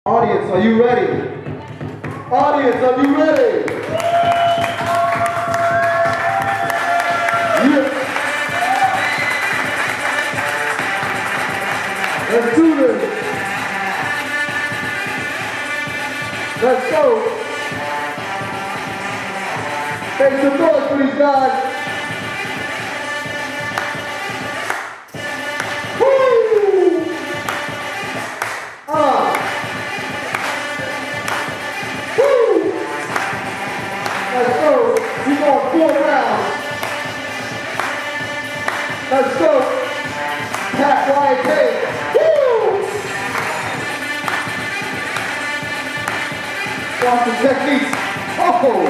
Audience, are you ready? Audience, are you ready? Yeah. Let's do this. Let's go. Make some noise for these guys. Let's go. We're going 4 rounds. Let's go. Pat Wyatt Page. Woo! Watch the techniques. Oh!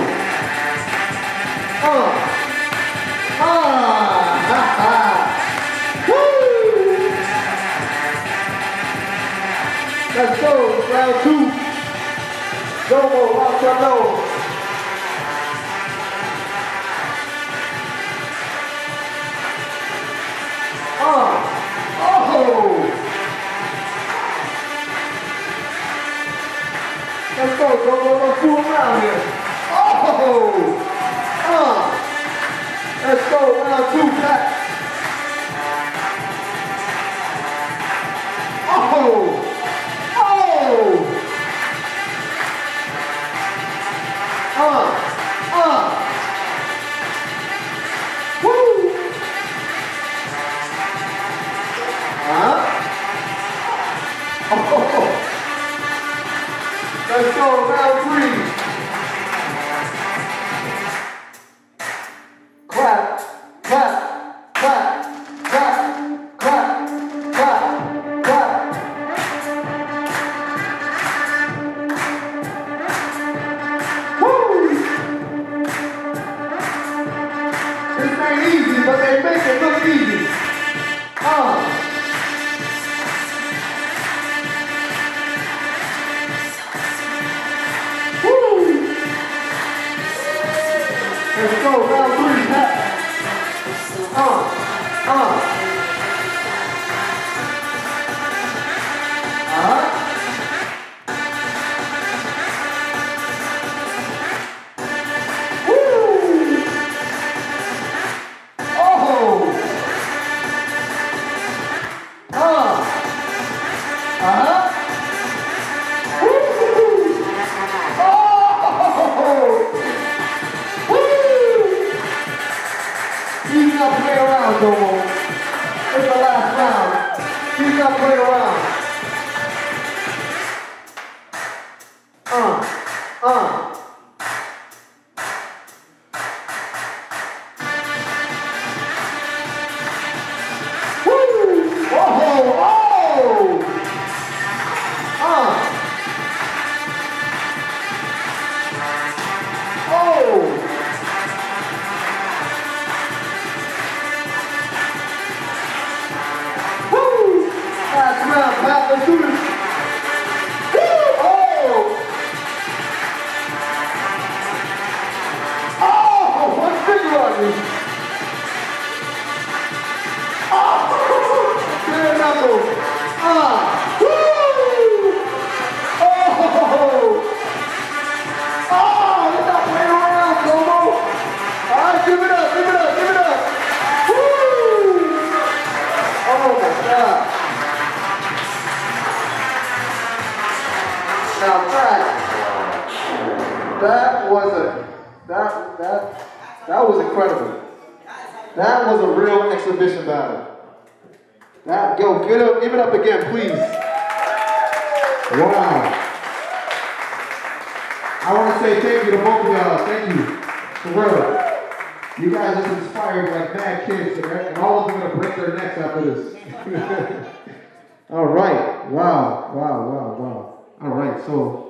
Woo! Let's go. Round 2. Domo, watch your nose. Let's go, fool around here. Let's go, round 2, Pat. Woo! Let's go, round 3. Clap, clap, clap, clap, clap, clap, clap. Woo! This ain't easy, but they make it look easy. Let's go, round 3, Pat. Woo! He's not playing around no more. It's the last round. He's not playing around. Last round, Pat, let's do this. One finger on you. Clear knuckles. You're not playing around, Domo. All right, give it up, give it up, give it up. Woo! Oh my God. Now, that was incredible. That was a real exhibition battle. Give it up again, please. Wow. I want to say thank you to both of y'all. Thank you. For real. You guys just inspired like mad kids, and all of them are going to break their necks after this. All right. Wow. All right, so